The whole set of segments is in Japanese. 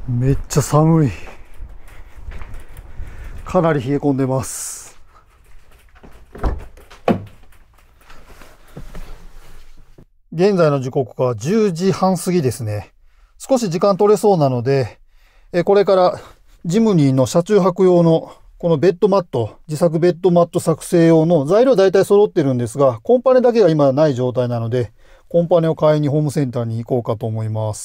めっちゃ寒い。かなり冷え込んでます。現在の時刻は10時半過ぎですね。少し時間取れそうなので、これからジムニーの車中泊用のこのベッドマット、自作ベッドマット作成用の材料大体揃ってるんですが、コンパネだけが今ない状態なので、コンパネを買いにホームセンターに行こうかと思います。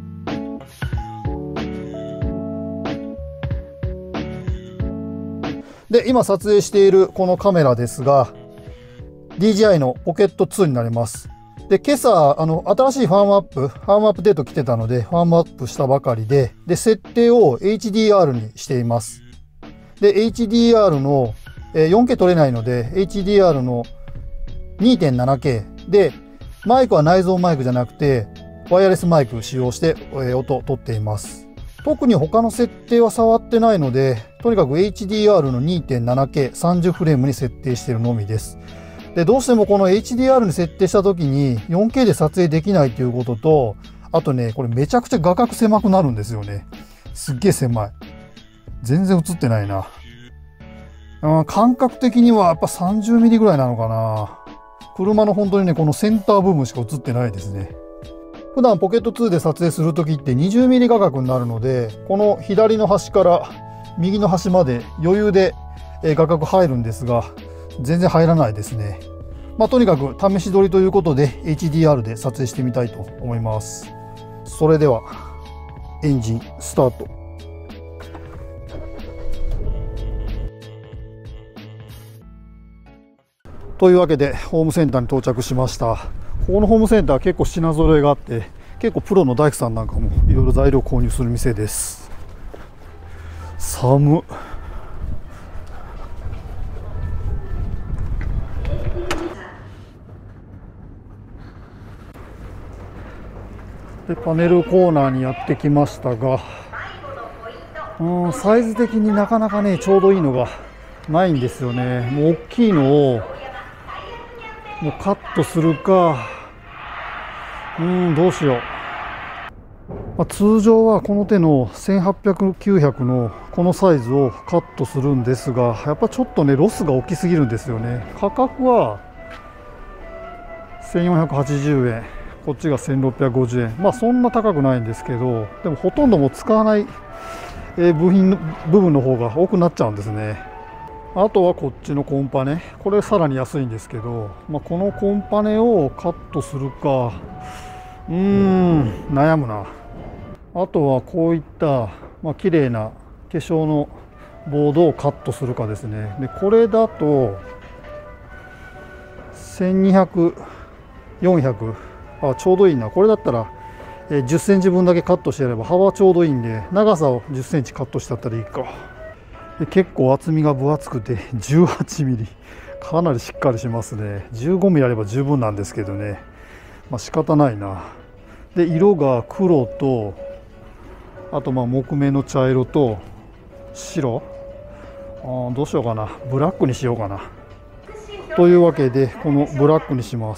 で、今撮影しているこのカメラですが、DJI のポケット2になります。で、今朝、新しいファームアップデート来てたので、ファームアップしたばかりで、設定を HDR にしています。で、HDR の、4K 撮れないので、HDR の 2.7K で、マイクは内蔵マイクじゃなくて、ワイヤレスマイク使用して、音を撮っています。特に他の設定は触ってないので、とにかく HDR の 2.7K、30フレームに設定しているのみです。で、どうしてもこの HDR に設定した時に 4K で撮影できないということと、あとね、これめちゃくちゃ画角狭くなるんですよね。すっげえ狭い。全然映ってないな。感覚的にはやっぱ30ミリぐらいなのかな。車の本当にね、このセンター部分しか映ってないですね。普段ポケット2で撮影するときって20ミリ画角になるので、この左の端から右の端まで余裕で画角入るんですが、全然入らないですね。とにかく試し撮りということで HDR で撮影してみたいと思います。それでは、エンジンスタート。というわけで、ホームセンターに到着しました。ここのホームセンターは結構品揃えがあって、結構プロの大工さんなんかもいろいろ材料購入する店です。寒っ。で、パネルコーナーにやってきましたが、サイズ的になかなかね、ちょうどいいのがないんですよね。もう大きいのをもうカットするか、どうしよう。通常はこの手の1800、900のこのサイズをカットするんですが、やっぱちょっとね、ロスが大きすぎるんですよね。価格は1480円。こっちが1650円。そんな高くないんですけど、でもほとんどもう使わない部分の方が多くなっちゃうんですね。あとはこっちのコンパネ。これさらに安いんですけど、このコンパネをカットするか、悩むな。あとはこういった綺麗な化粧のボードをカットするかですね。で、これだと1200、400、ちょうどいいな。これだったら10センチ分だけカットしてやれば幅ちょうどいいんで、長さを10センチカットしてやったらいいか。で、結構厚みが分厚くて18ミリ。かなりしっかりしますね。15ミリあれば十分なんですけどね。仕方ないな。で、色が黒と、あと木目の茶色と白。どうしようかな。ブラックにしようかな。というわけで、このブラックにします。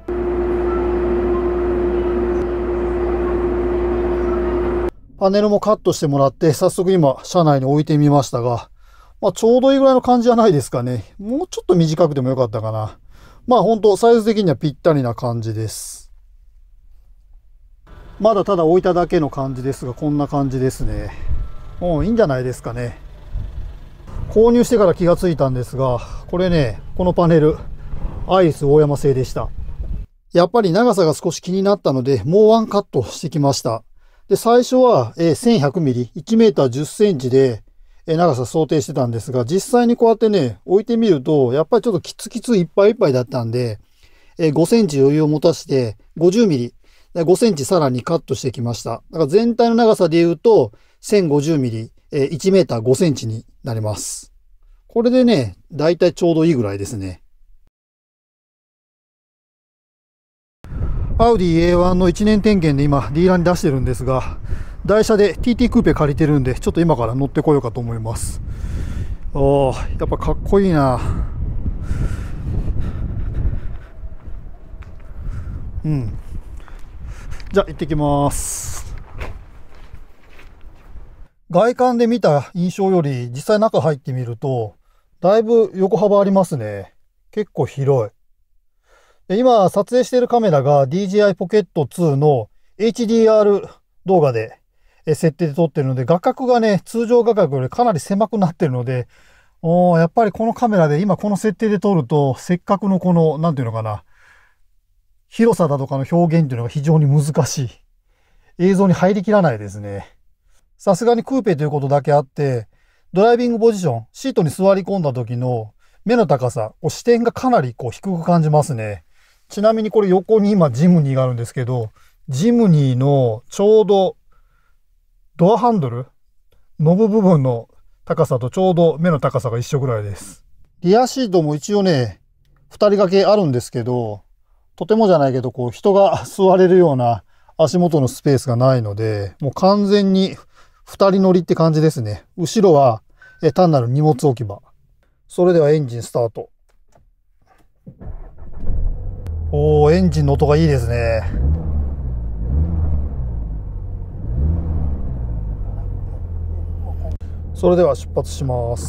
パネルもカットしてもらって、早速今、車内に置いてみましたが、ちょうどいいぐらいの感じじゃないですかね。もうちょっと短くてもよかったかな。本当サイズ的にはぴったりな感じです。まだただ置いただけの感じですが、こんな感じですね。いいんじゃないですかね。購入してから気がついたんですが、これね、このパネル、アイリスオーヤマ製でした。やっぱり長さが少し気になったので、もうワンカットしてきました。で、最初は1100ミリ、1メーター10センチで長さ想定してたんですが、実際にこうやってね、置いてみると、やっぱりちょっとキツキツいっぱいいっぱいだったんで、5センチ余裕を持たして50ミリ、5センチさらにカットしてきました。だから全体の長さで言うと、1050ミリ、1メーター5センチになります。これでね、だいたいちょうどいいぐらいですね。アウディ A1 の1年点検で今ディーラーに出してるんですが、台車で TT クーペ借りてるんで、ちょっと今から乗ってこようかと思います。やっぱかっこいいな。じゃあ行ってきます。 外観で見た印象より実際中入ってみると、だいぶ横幅ありますね。結構広い。で今撮影しているカメラが DJI Pocket 2の HDR 動画で設定で撮ってるので、画角がね、通常画角よりかなり狭くなってるので、やっぱりこのカメラで今この設定で撮ると、せっかくのこの、なんていうのかな、広さだとかの表現っていうのが非常に難しい。映像に入りきらないですね。さすがにクーペということだけあって、ドライビングポジション、シートに座り込んだ時の目の高さ、視点がかなり低く感じますね。ちなみにこれ横に今ジムニーがあるんですけど、ジムニーのちょうどドアハンドル、ノブ部分の高さとちょうど目の高さが一緒ぐらいです。リアシートも一応ね、2人掛けあるんですけど、とてもじゃないけど、人が座れるような足元のスペースがないので、もう完全に2人乗りって感じですね。後ろは単なる荷物置き場。それではエンジンスタート。エンジンの音がいいですね。それでは出発します。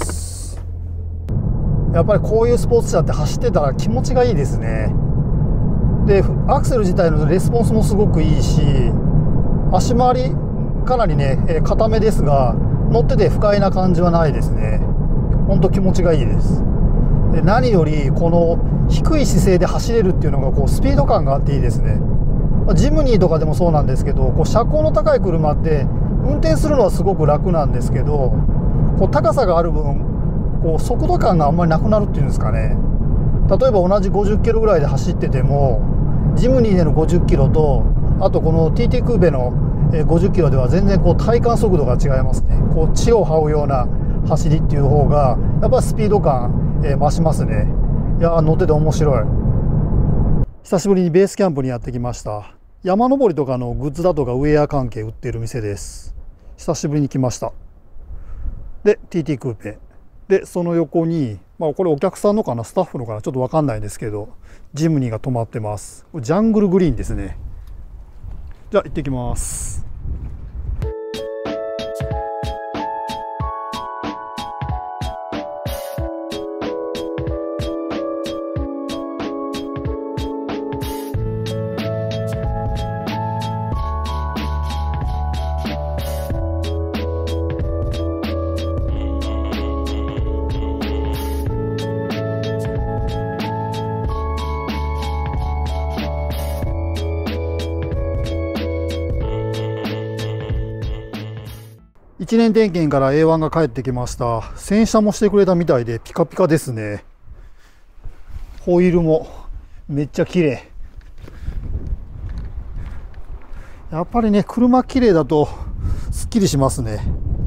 やっぱりこういうスポーツ車って走ってたら気持ちがいいですね。で、アクセル自体のレスポンスもすごくいいし、足回りかなりね、硬めですが、乗ってて不快な感じはないですね。ほんと気持ちがいいです。で、何よりこの低い姿勢で走れるっていうのがスピード感があっていいですね。ジムニーとかでもそうなんですけど、車高の高い車って運転するのはすごく楽なんですけど、高さがある分速度感があんまりなくなるっていうんですかね。例えば同じ50キロぐらいで走ってても、ジムニーでの50キロと、あとこの TT クーベの50キロでは全然体感速度が違いますね。地を這うような走りっていう方がやっぱスピード感増しますね。いやー、乗ってて面白い。久しぶりにベースキャンプにやってきました。山登りとかのグッズだとかウェア関係売ってる店です。久しぶりに来ました。で TT クーペで、その横にこれお客さんのかな、スタッフのかな、ちょっと分かんないんですけど、ジムニーが止まってます。ジャングルグリーンですね。じゃあ行ってきます。1年点検から A1 が帰ってきました。洗車もしてくれたみたいでピカピカですね。ホイールもめっちゃ綺麗。やっぱりね、車綺麗だとすっきりしますね。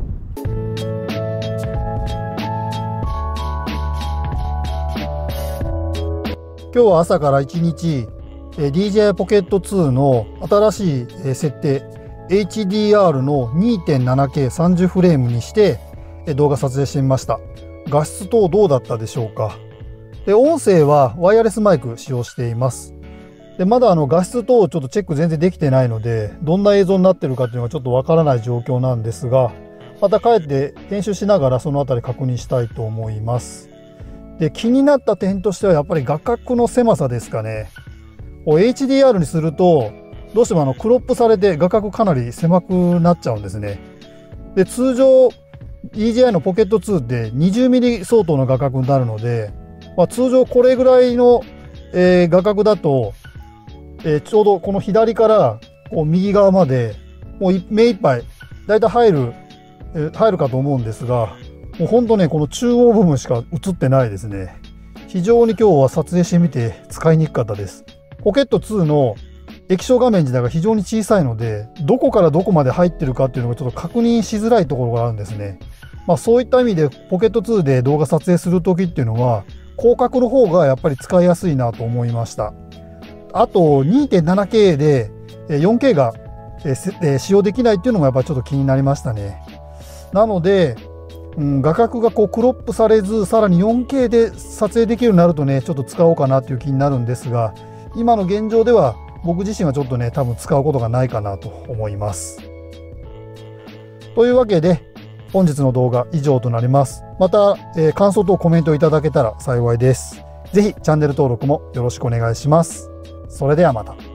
今日は朝から1日 DJI Pocket 2の新しい設定HDR の 2.7K30 フレームにして動画撮影してみました。画質等どうだったでしょうか。で、音声はワイヤレスマイク使用しています。で、まだ画質等ちょっとチェック全然できてないので、どんな映像になってるかっていうのがちょっとわからない状況なんですが、また帰って編集しながらそのあたり確認したいと思います。で、気になった点としてはやっぱり画角の狭さですかね。HDR にするとどうしてもクロップされて画角かなり狭くなっちゃうんですね。で、通常 DJI のポケット2で 20mm 相当の画角になるので、通常これぐらいの、画角だと、ちょうどこの左から右側までもう目いっぱいだいたい入るかと思うんですが、もうほんとね、この中央部分しか映ってないですね。非常に今日は撮影してみて使いにくかったです。ポケット2の液晶画面自体が非常に小さいので、どこからどこまで入ってるかっていうのがちょっと確認しづらいところがあるんですね。そういった意味でポケット2で動画撮影する時っていうのは広角の方がやっぱり使いやすいなと思いました。あと 2.7K で 4K が使用できないっていうのもやっぱりちょっと気になりましたね。なので、画角がクロップされず、さらに 4K で撮影できるようになるとね、ちょっと使おうかなという気になるんですが、今の現状では僕自身はちょっとね、多分使うことがないかなと思います。というわけで、 本日の動画以上となります。また、感想とコメントいただけたら幸いです。ぜひチャンネル登録もよろしくお願いします。それではまた。